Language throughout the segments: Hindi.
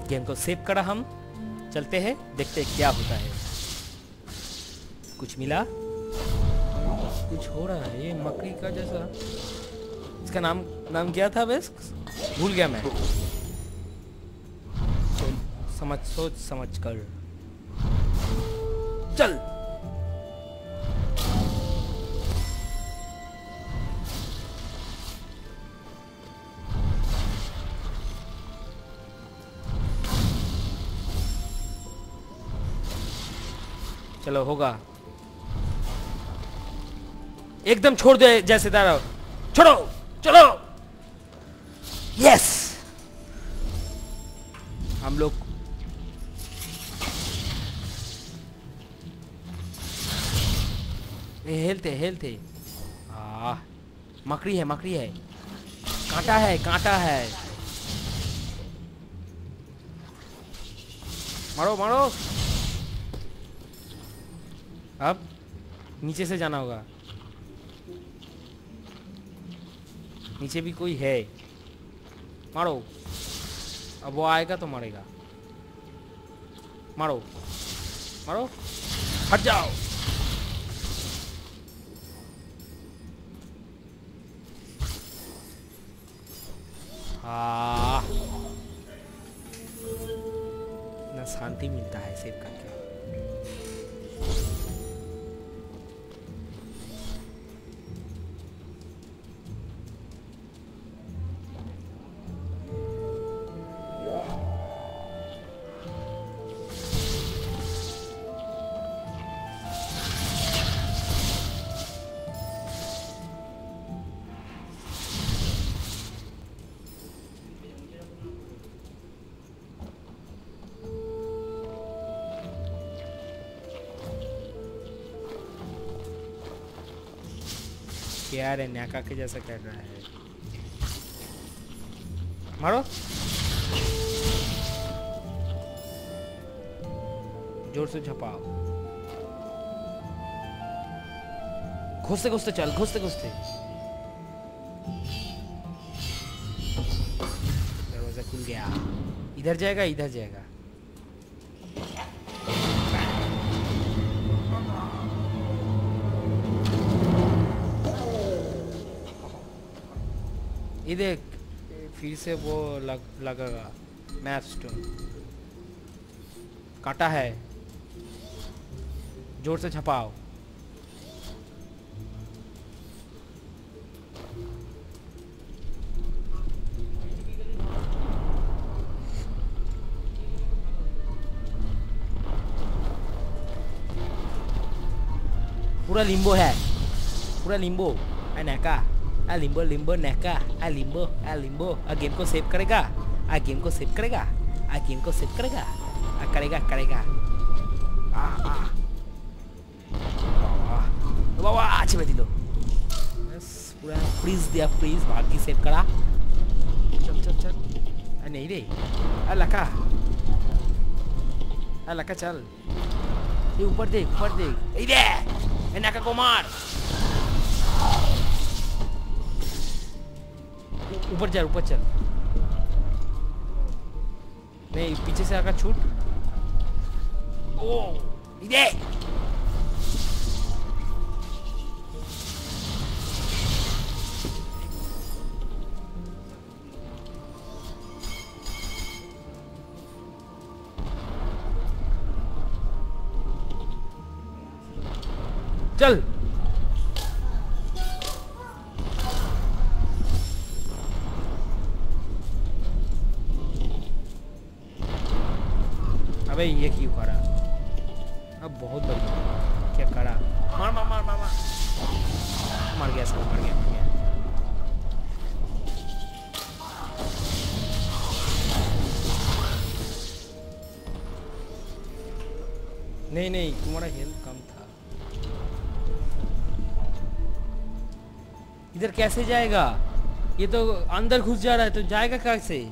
गेम को सेव करा, हम चलते हैं, देखते हैं क्या होता है। कुछ मिला, कुछ हो रहा है ये मकड़ी का जैसा। इसका नाम क्या था बस भूल गया मैं। सोच समझ कर चल। चलो होगा, एकदम छोड़ दे जैसे दारा, छोड़ो, चलो। यस, हम लोग हेलते मकड़ी है, कांटा है। मारो। अब नीचे से जाना होगा, नीचे भी कोई है। मारो, अब वो आएगा तो मारेगा। मारो, हट जाओ। ना शांति मिलता है सेव करके। क्या रे, न्याका के जैसा कर रहा है। मारो, जोर से झपाओ। घुसते चल, घुसते दरवाजा खुल गया। इधर जाएगा। ये देख, फिर से वो लगेगा मैप स्टोन। काटा है, जोर से छपाओ। पूरा लिम्बो है, नेका। लिम्बो नेका, लिम्बो। गेम को सेव करेगा, करेगा। बाबा अच्छे में दिलो, बस पूरा फ्रीज दिया, भाग की सेव करा। चल। नहीं रे, लका चल। ये ऊपर देख, नेका को मार। ऊपर चल। नहीं, पीछे से आकर छूट। ओ इधे चल। अबे ये क्यों करा? अब बहुत बढ़िया, क्या करा? मार गया सब, मर गया। नहीं, तुम्हारा हेल्थ कम था। इधर कैसे जाएगा? ये तो अंदर घुस जा रहा है, तो जाएगा कैसे?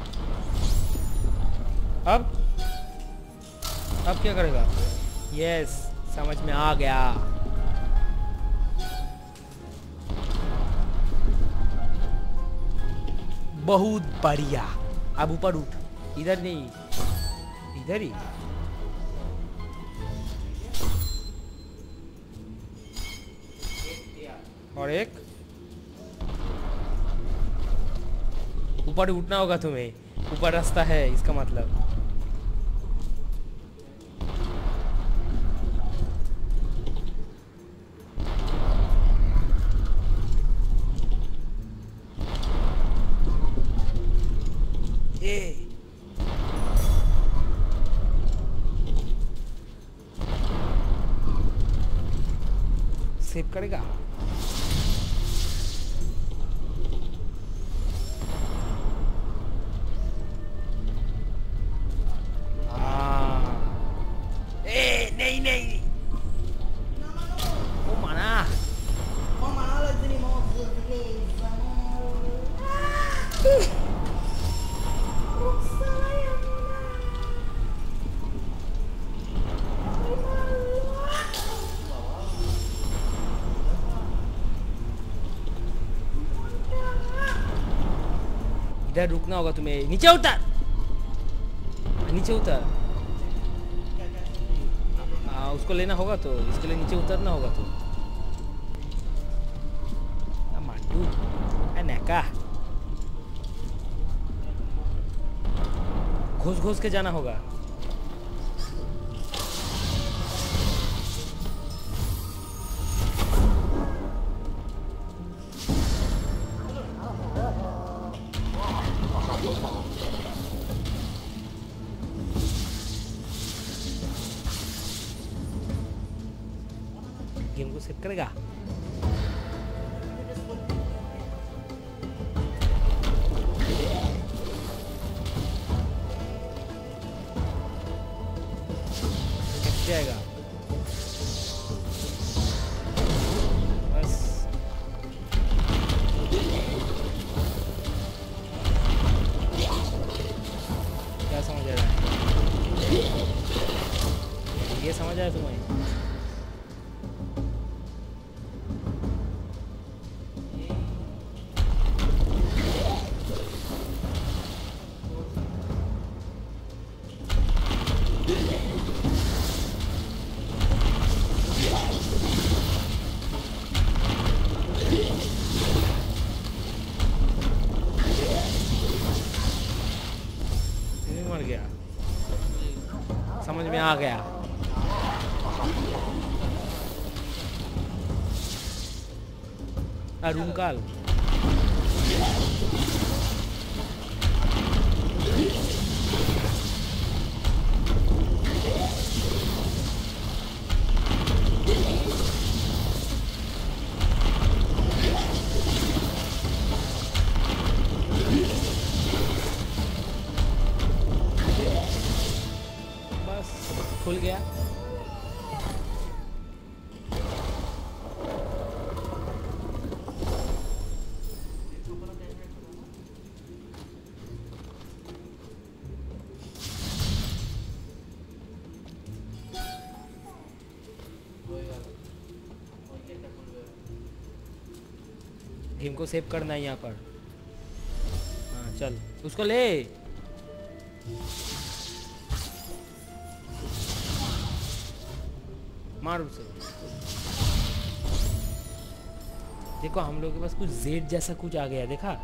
अब क्या करेगा? यस, समझ में आ गया। बहुत बढ़िया। अब ऊपर उठ। इधर नहीं, इधर ही। और एक ऊपर उठना होगा तुम्हें, ऊपर रास्ता है इसका मतलब। सेव करेगा। नहीं नहीं, oh mana? Mau mana lagi nih mau beleza? इधर रुकना होगा तुम्हें। नीचे उतर, नीचे उतर। उसको लेना होगा तो इसके लिए नीचे उतरना होगा तो। मांडू नैका घुस घुस के जाना होगा। गेम को सेव करेगा। कैसे जाएगा? बस क्या समझ आ रहा है? ये समझ आया तुम्हें? मर गया, समझ में आ गया। रूम काल खुल गया। गेम को सेव करना है यहाँ पर। हाँ चल उसको ले। मार उसे। देखो हम लोग के पास कुछ जेड जैसा कुछ आ गया, देखा?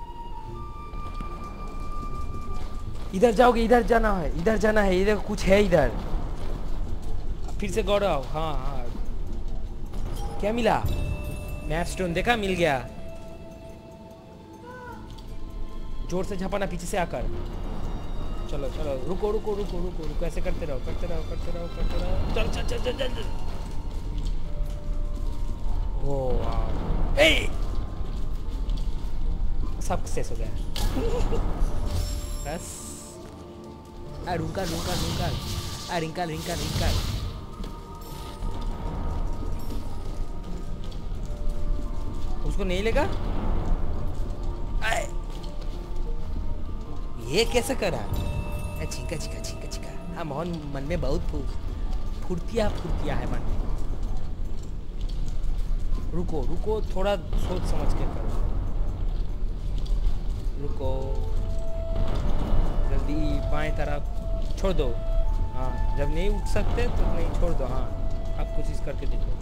इधर जाओगे, इधर जाना है, इधर जाना है, इधर कुछ है इधर। फिर से गौरव। हाँ हाँ क्या मिला? मैप स्टोन देखा, मिल गया। जोर से झपाना पीछे से आकर। चलो चलो रुको रुको रुको रुको रुको, ऐसे करते रहो करते रहो करते रहो करते रहो। चल चल चल चल चल। ओ वाह, ए सक्सेस हो गया। बस रुका रुका रुका, रिंकल रिंकल रिंकल। उसको नहीं लेगा। ये कैसे करा? छिंका छिंका छिंका छिंका। हाँ मोहन मन में बहुत फुर्तिया फुर्तिया है मन में। रुको रुको, थोड़ा सोच समझ के करो। रुको जल्दी बाएं तरफ छोड़ दो। हाँ जब नहीं उठ सकते तो नहीं छोड़ दो। हाँ अब कोशिश करके देखो।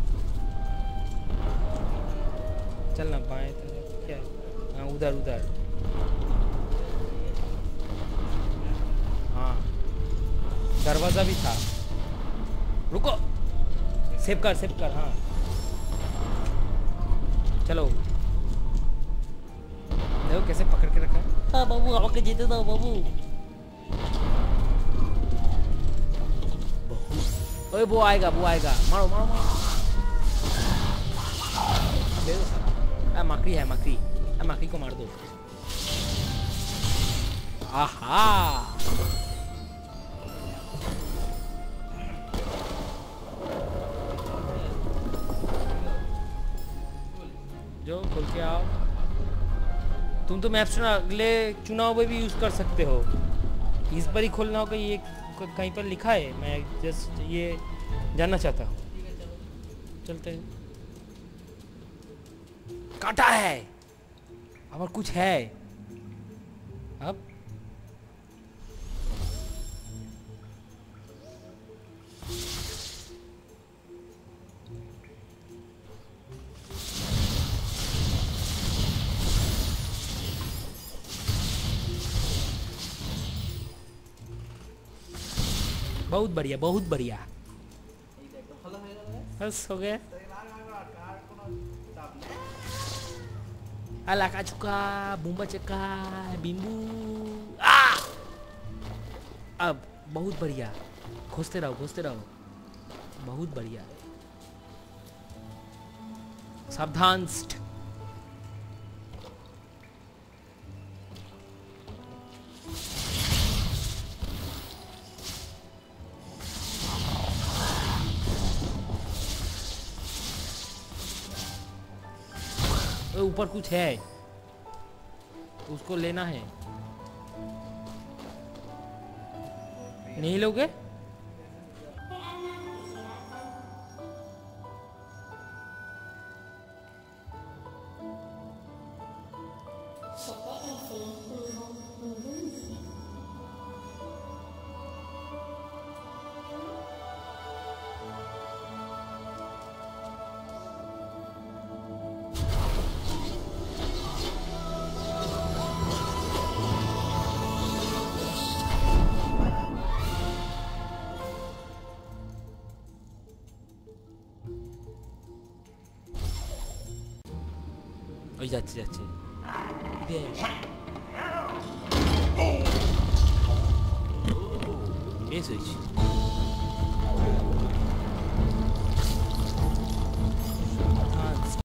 चलना बाएं तरफ क्या है? हाँ उधर उधर। हाँ दरवाज़ा भी था। रुको सेव कर। हाँ चलो देखो कैसे पकड़ के रखा है। हाँ बाबू आके जीते दो बाबू। ओए वो आएगा मारो दे दो सारा। मकड़ी है मकड़ी को मार दो। आहा जो खोल के आओ। तुम तो मैप्स ना अगले चुनाव में भी यूज़ कर सकते हो। इस बार ही खोलना होगा। ये कहीं पर लिखा है, मैं जस्ट ये जानना चाहता हूँ। चलते हैं। काटा है और कुछ है। अब बहुत बढ़िया बस हो गया। Alaka chuka, bumba चक्का, बिम्बू। अब बहुत बढ़िया। खोजते रहो। बहुत बढ़िया। सावधान। ऊपर कुछ है, उसको लेना है। नहीं लोगे? ওই যাচ্ছে বেশ হয়েছে।